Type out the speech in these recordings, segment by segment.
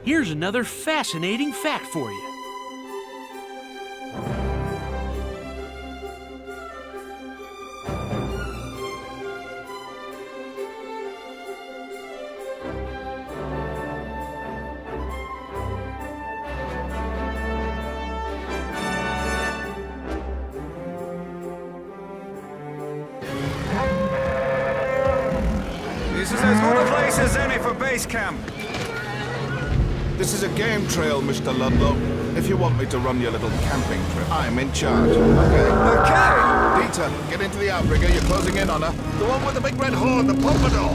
Here's another fascinating fact for you. This is as good a place as any for base camp. This is a game trail, Mr. Ludlow. If you want me to run your little camping trip, I'm in charge, okay? Okay! Peter, get into the outrigger. You're closing in on her. The one with the big red horn, the pompadour.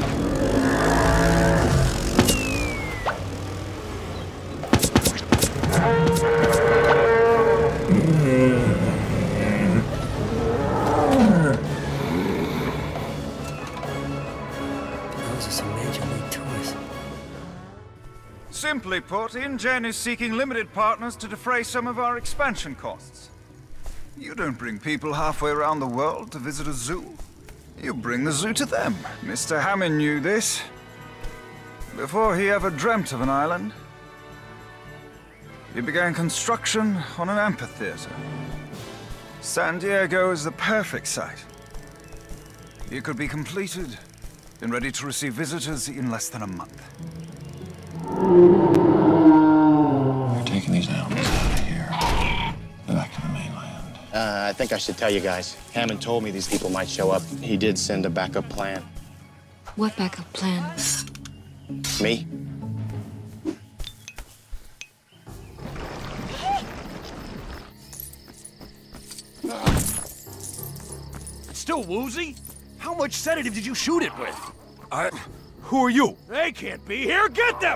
Those are some major league toys. Simply put, InGen is seeking limited partners to defray some of our expansion costs. You don't bring people halfway around the world to visit a zoo. You bring the zoo to them. Mr. Hammond knew this before he ever dreamt of an island. He began construction on an amphitheater. San Diego is the perfect site. It could be completed and ready to receive visitors in less than a month. We're taking these animals out of here. They're back to the mainland. I think I should tell you guys. Hammond told me these people might show up. He did send a backup plan. What backup plan? Me? Still woozy? How much sedative did you shoot it with? Who are you? They can't be here. Get them!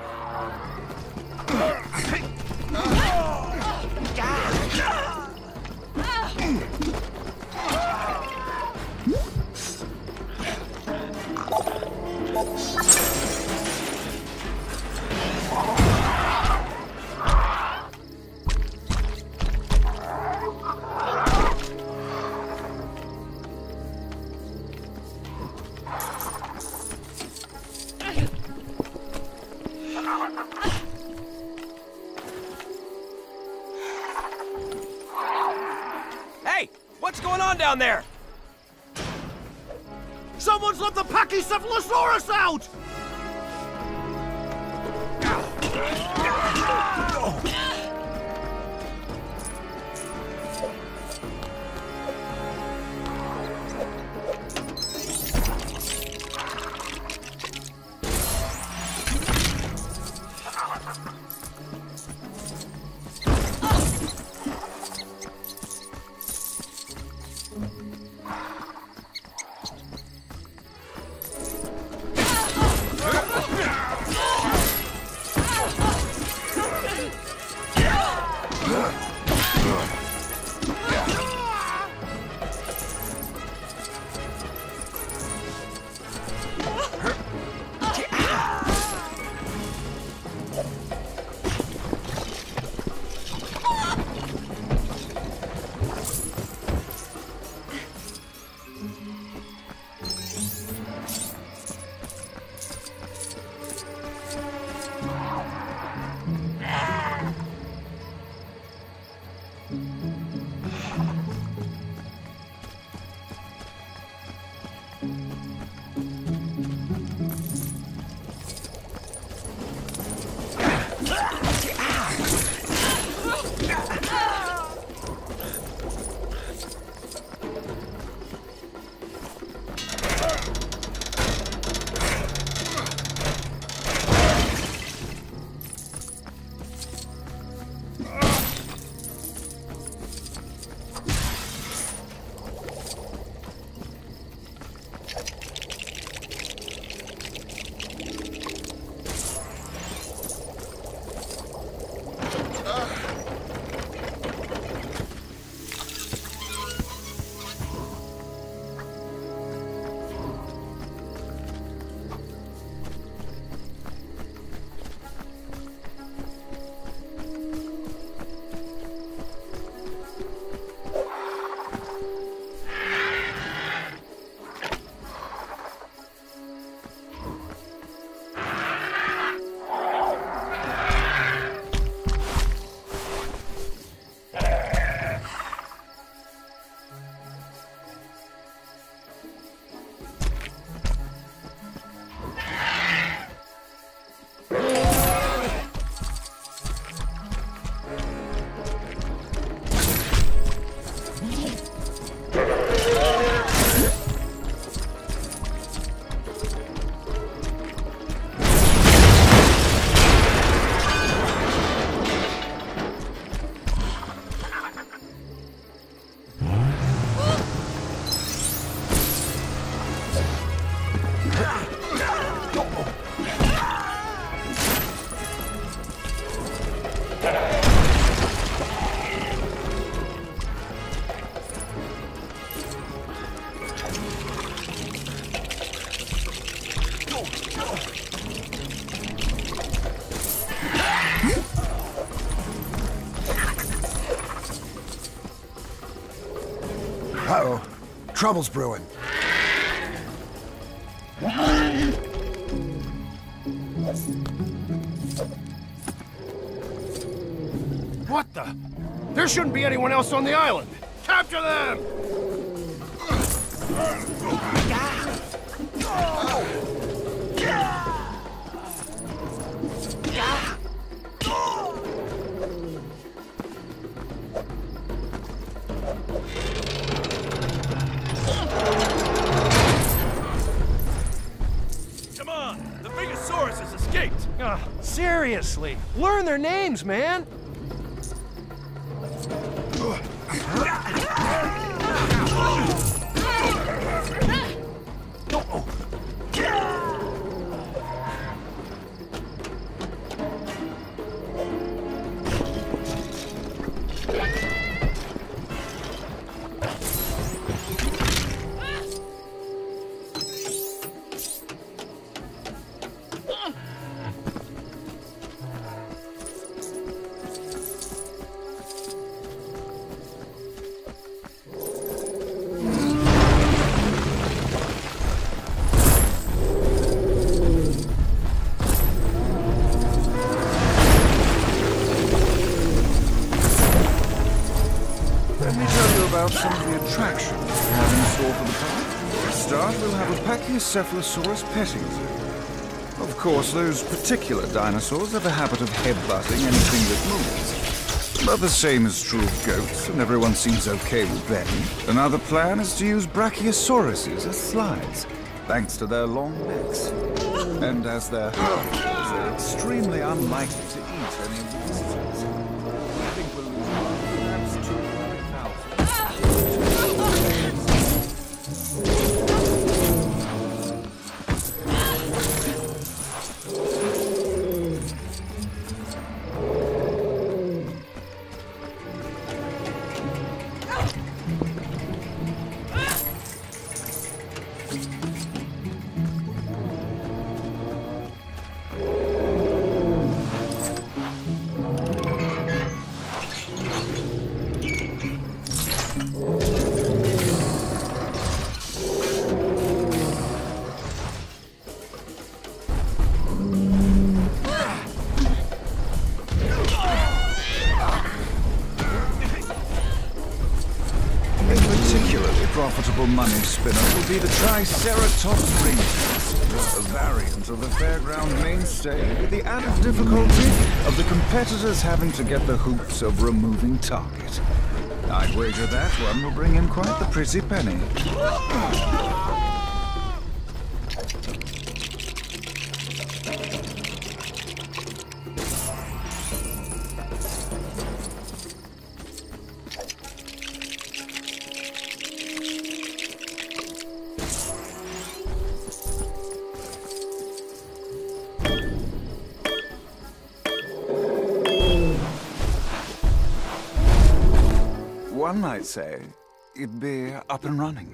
Hey! What's going on down there? Someone's let the Pachycephalosaurus out! trouble's brewing. What the? There shouldn't be anyone else on the island. Capture them! Come on! The Bigosaurus has escaped! Seriously, learn their names, man! About some of the attractions we have in store for the park. To start, we'll have a Pachycephalosaurus petting zoo. Of course, those particular dinosaurs have a habit of headbutting anything that moves. But the same is true of goats, and everyone seems okay with them. Another plan is to use Brachiosauruses as slides, thanks to their long necks. And as they're herbivores, they're extremely unlikely to eat any of these things. I think we'll lose perhaps 200,000. Profitable money spinner will be the Triceratops ringtails, a variant of the fairground mainstay with the added difficulty of the competitors having to get the hoops of removing target. I'd wager that one will bring in quite the pretty penny. One might say it'd be up and running.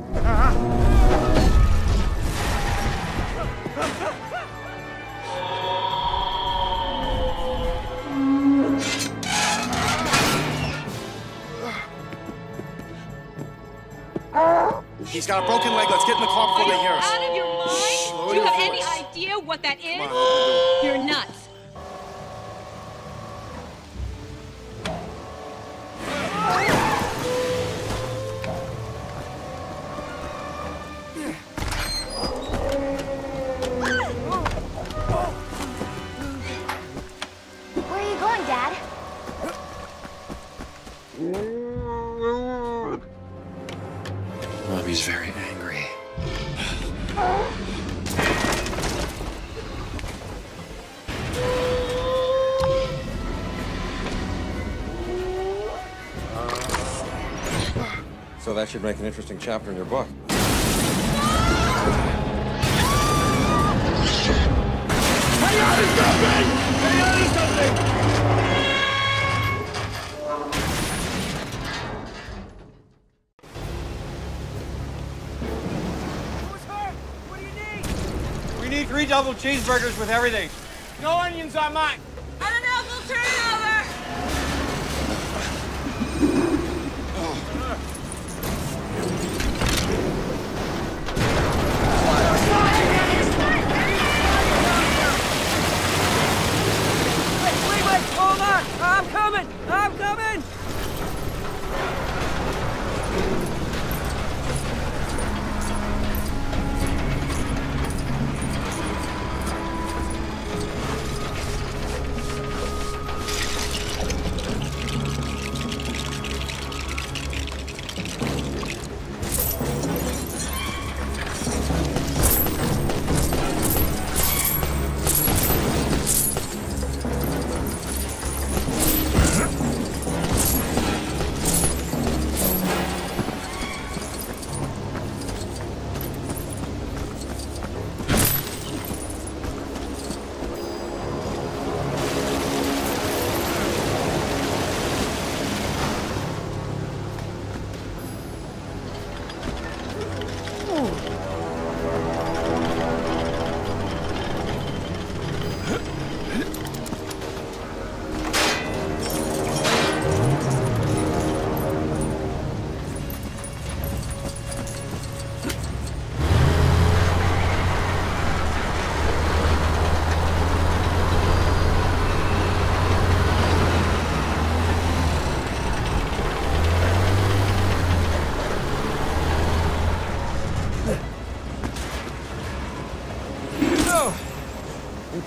He's got a broken leg. Let's get in the car before they hear us. Out of your mind? Shh, Do you have any idea what that is? You're nuts. Where are you going, Dad? Robbie's very angry. So that should make an interesting chapter in your book. We need 3 double cheeseburgers with everything. No onions on mine. On an apple turnover.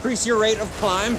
increase your rate of climb?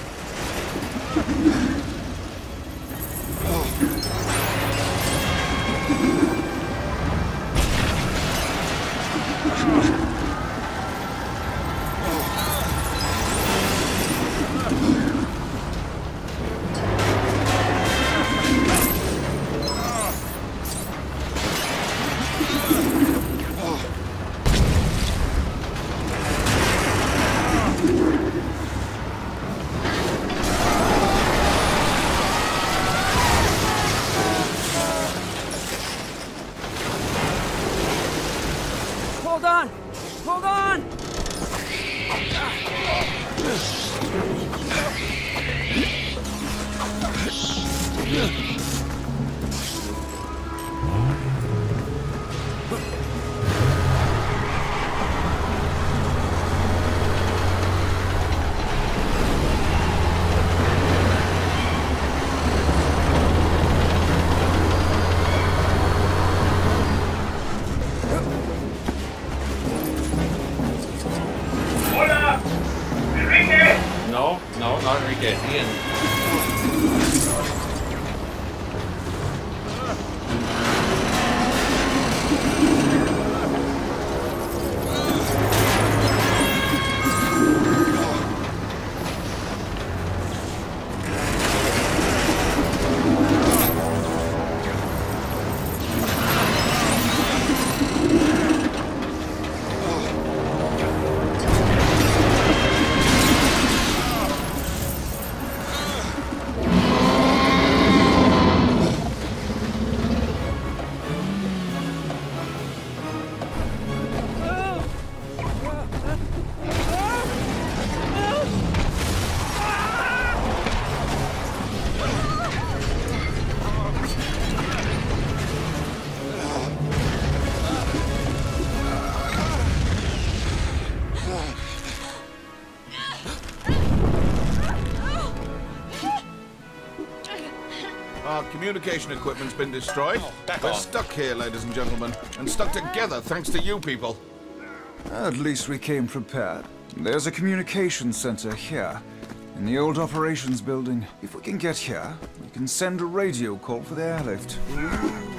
Hold on! Hold on! No, not Enrique. Ian. Our communication equipment's been destroyed. We're stuck here, ladies and gentlemen, and stuck together thanks to you people. At least we came prepared. There's a communication center here, in the old operations building. If we can get here, we can send a radio call for the airlift.